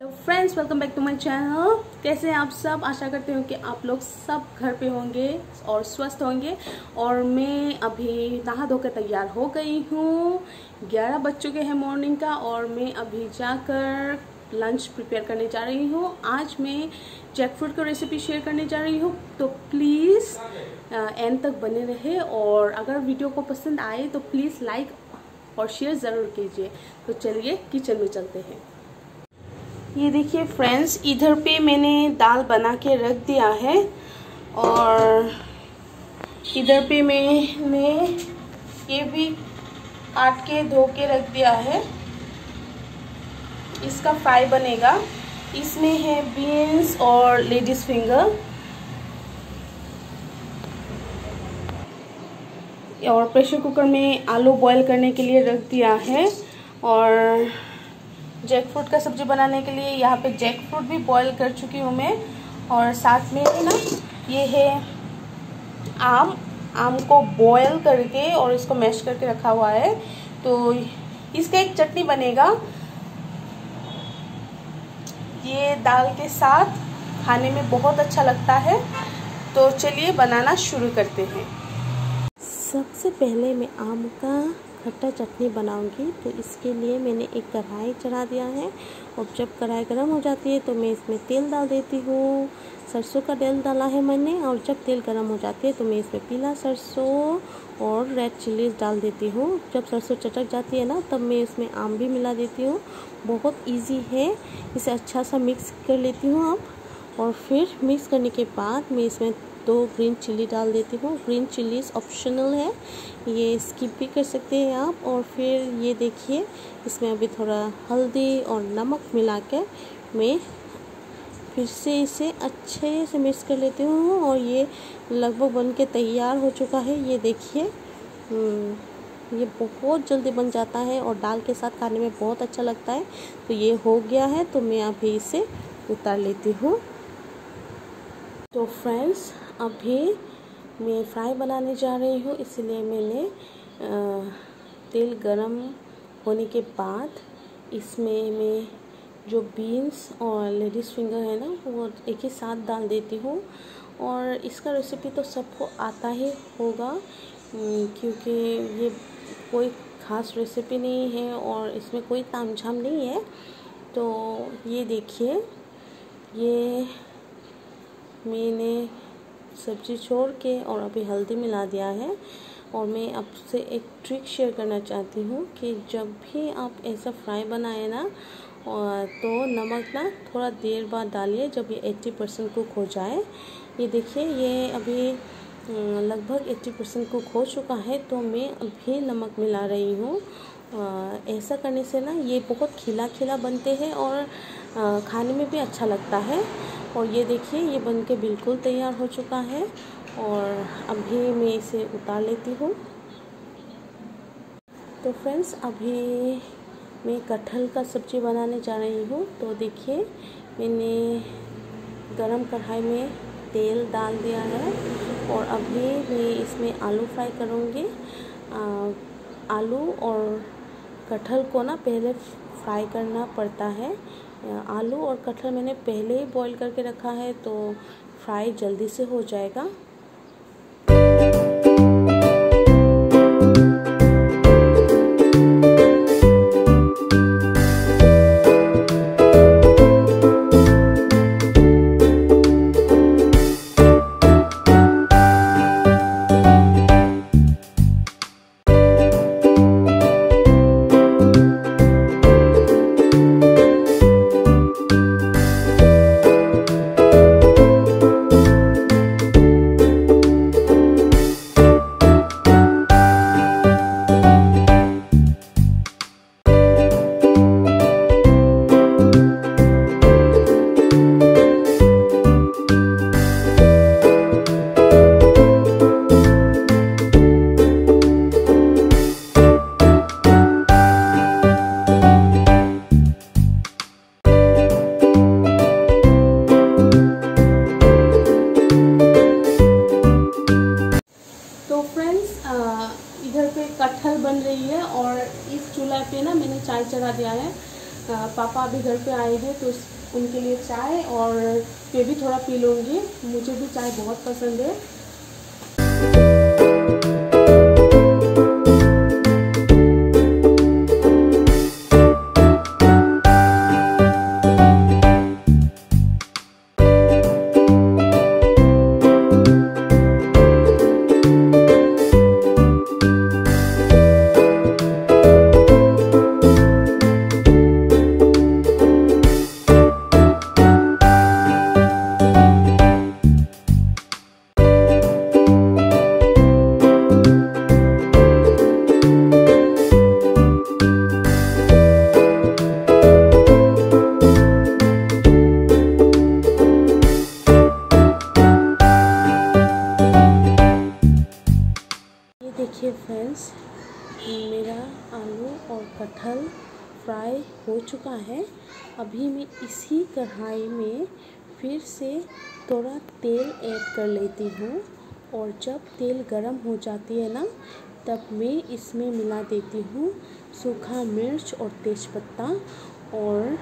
Friends, welcome back to my channel. कैसे हैं आप सब? आशा करते हूँ कि आप लोग सब घर पे होंगे और स्वस्थ होंगे। और मैं अभी नहा धोकर तैयार हो गई हूँ। 11 बज चुके हैं मॉर्निंग का और मैं अभी जाकर लंच प्रिपेयर करने जा रही हूँ। आज मैं जैकफ्रूट का रेसिपी शेयर करने जा रही हूँ, तो प्लीज़ एंड तक बने रहे। और अगर वीडियो को पसंद आए तो प्लीज़ लाइक और शेयर ज़रूर कीजिए। तो चलिए किचन में चलते हैं। ये देखिए फ्रेंड्स, इधर पे मैंने दाल बना के रख दिया है और इधर पे मैंने ये भी काट के धो के रख दिया है। इसका फ्राई बनेगा। इसमें है बीन्स और लेडीज फिंगर और प्रेशर कुकर में आलू बॉईल करने के लिए रख दिया है। और जैकफ्रूट का सब्जी बनाने के लिए यहाँ पे जैकफ्रूट भी बॉईल कर चुकी हूँ मैं। और साथ में है ना, ये है आम को बॉईल करके और इसको मैश करके रखा हुआ है। तो इसका एक चटनी बनेगा, ये दाल के साथ खाने में बहुत अच्छा लगता है। तो चलिए बनाना शुरू करते हैं। सबसे पहले मैं आम का खट्टा चटनी बनाऊंगी। तो इसके लिए मैंने एक कढ़ाई चढ़ा दिया है और जब कढ़ाई गर्म हो जाती है तो मैं इसमें तेल डाल देती हूँ। सरसों का तेल डाला है मैंने। और जब तेल गर्म हो जाती है तो मैं इसमें पीला सरसों और रेड चिलीज डाल देती हूँ। जब सरसों चटक जाती है ना, तब मैं इसमें आम भी मिला देती हूँ। बहुत इजी है, इसे अच्छा सा मिक्स कर लेती हूँ अब। और फिर मिक्स करने के बाद मैं इसमें 2 ग्रीन चिली डाल देती हूँ। ग्रीन चिलीज ऑप्शनल है, ये स्किप भी कर सकते हैं आप। और फिर ये देखिए, इसमें अभी थोड़ा हल्दी और नमक मिला के मैं फिर से इसे अच्छे से मिक्स कर लेती हूँ। और ये लगभग बन के तैयार हो चुका है। ये देखिए, ये बहुत जल्दी बन जाता है और दाल के साथ खाने में बहुत अच्छा लगता है। तो ये हो गया है, तो मैं अभी इसे उतार लेती हूँ। तो फ्रेंड्स, अभी मैं फ्राई बनाने जा रही हूँ, इसलिए मैंने तेल गरम होने के बाद इसमें मैं जो बीन्स और लेडीज फिंगर है ना, वो एक ही साथ डाल देती हूँ। और इसका रेसिपी तो सबको आता ही होगा, क्योंकि ये कोई ख़ास रेसिपी नहीं है और इसमें कोई तामझाम नहीं है। तो ये देखिए, ये मैंने सब्ज़ी छोड़ के और अभी हल्दी मिला दिया है। और मैं आपसे एक ट्रिक शेयर करना चाहती हूँ कि जब भी आप ऐसा फ्राई बनाए ना, तो नमक ना थोड़ा देर बाद डालिए, जब ये 80% कुक हो जाए। ये देखिए, ये अभी लगभग 80% कुक हो चुका है, तो मैं अभी नमक मिला रही हूँ। ऐसा करने से ना ये बहुत खिला खिला बनते हैं और खाने में भी अच्छा लगता है। और ये देखिए, ये बनके बिल्कुल तैयार हो चुका है और अभी मैं इसे उतार लेती हूँ। तो फ्रेंड्स, अभी मैं कटहल का सब्ज़ी बनाने जा रही हूँ। तो देखिए, मैंने गरम कढ़ाई में तेल डाल दिया है और अभी मैं इसमें आलू फ्राई करूँगी। आलू और कटहल को ना पहले फ्राई करना पड़ता है। आलू और कटहल मैंने पहले ही बॉईल करके रखा है, तो फ्राई जल्दी से हो जाएगा। कटहल बन रही है और इस चूल्हा पे ना मैंने चाय चढ़ा दिया है। पापा अभी घर पे आए हैं तो उनके लिए चाय, और मैं भी थोड़ा पी लूँगी, मुझे भी चाय बहुत पसंद है। देखिए फ्रेंड्स, मेरा आलू और कटहल फ्राई हो चुका है। अभी मैं इसी कढ़ाई में फिर से थोड़ा तेल ऐड कर लेती हूँ, और जब तेल गरम हो जाती है ना, तब मैं इसमें मिला देती हूँ सूखा मिर्च और तेज़पत्ता, और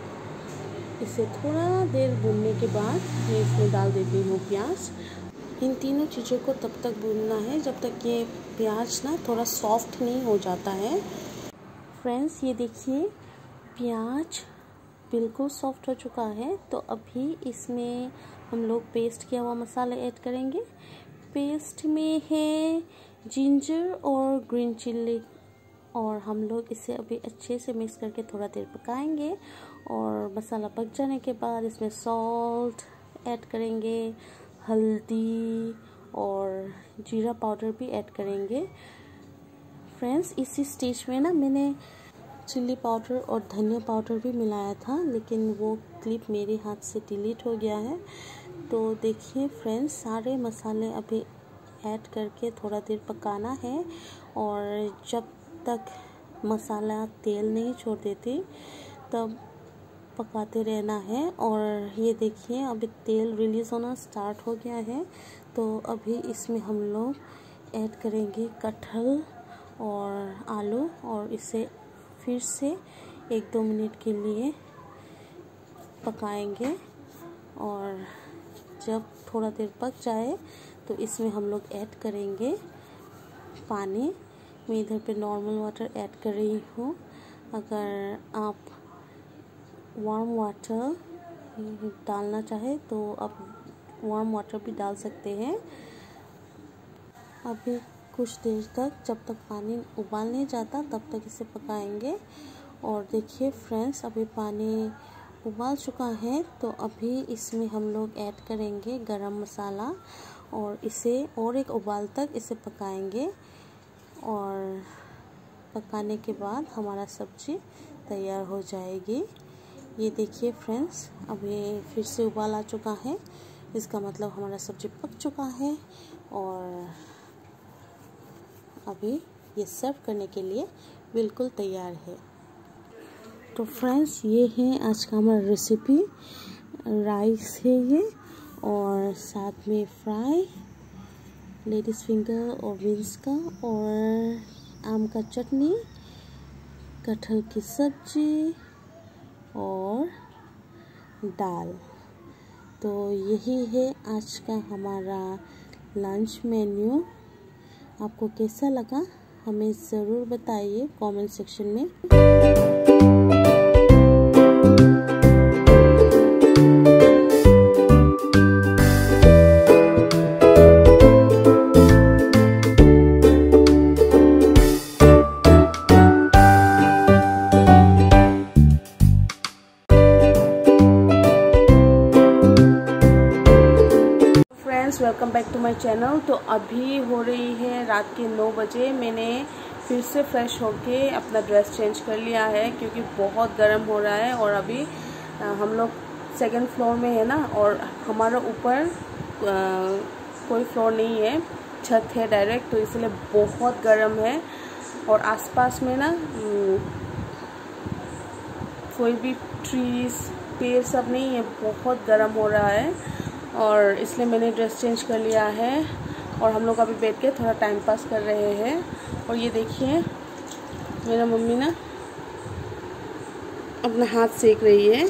इसे थोड़ा देर भूनने के बाद मैं इसमें डाल देती हूँ प्याज। इन तीनों चीज़ों को तब तक भूनना है जब तक ये प्याज ना थोड़ा सॉफ्ट नहीं हो जाता है। फ्रेंड्स, ये देखिए प्याज बिल्कुल सॉफ्ट हो चुका है। तो अभी इसमें हम लोग पेस्ट किया हुआ मसाले ऐड करेंगे। पेस्ट में है जिंजर और ग्रीन चिल्ली, और हम लोग इसे अभी अच्छे से मिक्स करके थोड़ा देर पकाएंगे। और मसाला पक जाने के बाद इसमें सॉल्ट ऐड करेंगे, हल्दी और जीरा पाउडर भी ऐड करेंगे। फ्रेंड्स, इसी स्टेज में ना मैंने चिल्ली पाउडर और धनिया पाउडर भी मिलाया था, लेकिन वो क्लिप मेरे हाथ से डिलीट हो गया है। तो देखिए फ्रेंड्स, सारे मसाले अभी ऐड करके थोड़ा देर पकाना है, और जब तक मसाला तेल नहीं छोड़ देती तब पकाते रहना है। और ये देखिए अभी तेल रिलीज़ होना स्टार्ट हो गया है। तो अभी इसमें हम लोग ऐड करेंगे कटहल और आलू, और इसे फिर से 1-2 मिनट के लिए पकाएंगे। और जब थोड़ा देर पक जाए तो इसमें हम लोग ऐड करेंगे पानी। मैं इधर पे नॉर्मल वाटर ऐड कर रही हूँ। अगर आप वार्म वाटर डालना चाहे तो आप वार्म वाटर भी डाल सकते हैं। अभी कुछ देर तक, जब तक पानी उबाल नहीं जाता तब तक इसे पकाएंगे। और देखिए फ्रेंड्स, अभी पानी उबाल चुका है, तो अभी इसमें हम लोग ऐड करेंगे गरम मसाला, और इसे और एक उबाल तक इसे पकाएंगे। और पकाने के बाद हमारा सब्जी तैयार हो जाएगी। ये देखिए फ्रेंड्स, अभी फिर से उबाल आ चुका है, इसका मतलब हमारा सब्जी पक चुका है, और अभी ये सर्व करने के लिए बिल्कुल तैयार है। तो फ्रेंड्स, ये है आज का हमारा रेसिपी। राइस है ये, और साथ में फ्राई, लेडीज़ फिंगर और बीन्स का, और आम का चटनी, कटहल की सब्जी और दाल। तो यही है आज का हमारा लंच मेन्यू। आपको कैसा लगा हमें ज़रूर बताइए कमेंट सेक्शन में। Welcome back to my channel. तो अभी हो रही है रात के 9 बजे। मैंने फिर से फ्रेश होके अपना ड्रेस चेंज कर लिया है, क्योंकि बहुत गर्म हो रहा है। और अभी हम लोग 2nd फ्लोर में है ना, और हमारा ऊपर कोई फ्लोर नहीं है, छत है डायरेक्ट, तो इसलिए बहुत गर्म है। और आसपास में ना कोई भी ट्रीज पेड़ सब नहीं है, बहुत गर्म हो रहा है। और इसलिए मैंने ड्रेस चेंज कर लिया है, और हम लोग अभी बैठ के थोड़ा टाइम पास कर रहे हैं। और ये देखिए मेरा मम्मी ना अपना हाथ सेक रही है,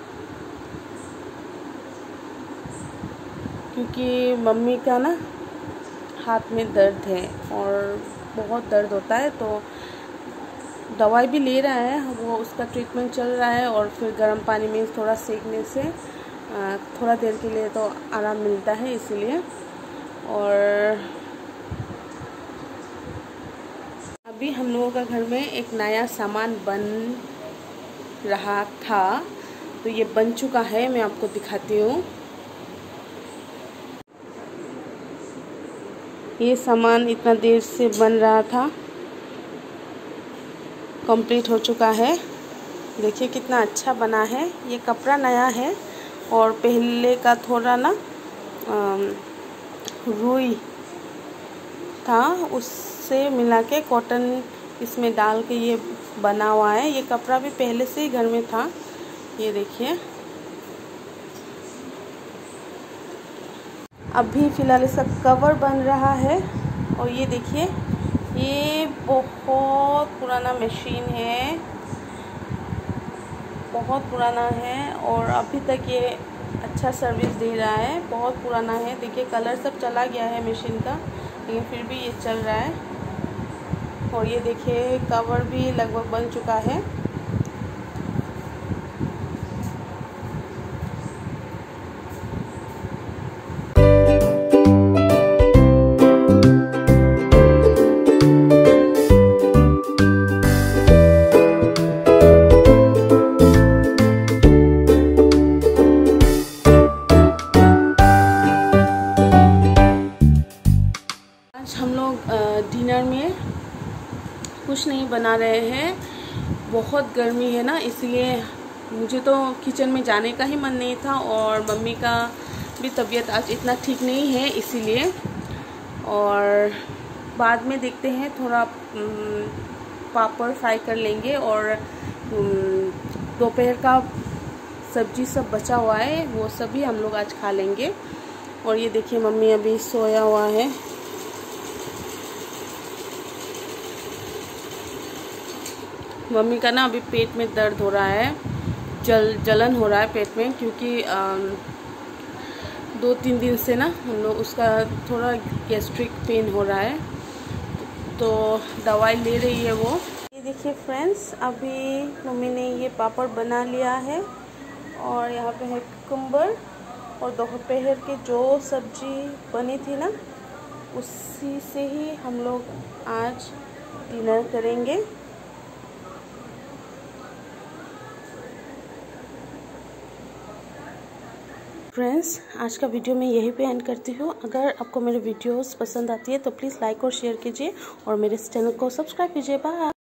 क्योंकि मम्मी का ना हाथ में दर्द है और बहुत दर्द होता है, तो दवाई भी ले रहा है वो, उसका ट्रीटमेंट चल रहा है। और फिर गर्म पानी में थोड़ा सेकने से थोड़ा देर के लिए तो आराम मिलता है, इसीलिए। और अभी हम लोगों का घर में एक नया सामान बन रहा था, तो ये बन चुका है, मैं आपको दिखाती हूँ। ये सामान इतना देर से बन रहा था, कंप्लीट हो चुका है। देखिए कितना अच्छा बना है। ये कपड़ा नया है और पहले का थोड़ा ना रुई था, उससे मिला के कॉटन इसमें डाल के ये बना हुआ है। ये कपड़ा भी पहले से ही घर में था। ये देखिए, अभी फ़िलहाल इसका कवर बन रहा है। और ये देखिए, ये बहुत पुराना मशीन है, बहुत पुराना है और अभी तक ये अच्छा सर्विस दे रहा है। बहुत पुराना है, देखिए कलर सब चला गया है मशीन का, लेकिन फिर भी ये चल रहा है। और ये देखिए कवर भी लगभग बन चुका है। हम लोग डिनर में कुछ नहीं बना रहे हैं, बहुत गर्मी है ना, इसलिए मुझे तो किचन में जाने का ही मन नहीं था और मम्मी का भी तबीयत आज इतना ठीक नहीं है, इसीलिए। और बाद में देखते हैं, थोड़ा पापड़ फ्राई कर लेंगे और दोपहर का सब्जी सब बचा हुआ है, वो सभी हम लोग आज खा लेंगे। और ये देखिए मम्मी अभी सोया हुआ है। मम्मी का ना अभी पेट में दर्द हो रहा है, जलन हो रहा है पेट में, क्योंकि 2-3 दिन से ना हम लोग उसका थोड़ा गैस्ट्रिक पेन हो रहा है, तो दवाई ले रही है वो। ये देखिए फ्रेंड्स, अभी मम्मी ने ये पापड़ बना लिया है और यहाँ पे है कुकुम्बर, और दोपहर के जो सब्जी बनी थी ना, उसी से ही हम लोग आज डिनर करेंगे। फ्रेंड्स, आज का वीडियो मैं यहीं पे एंड करती हूँ। अगर आपको मेरे वीडियोस पसंद आती है तो प्लीज़ लाइक और शेयर कीजिए और मेरे चैनल को सब्सक्राइब कीजिए। बाय।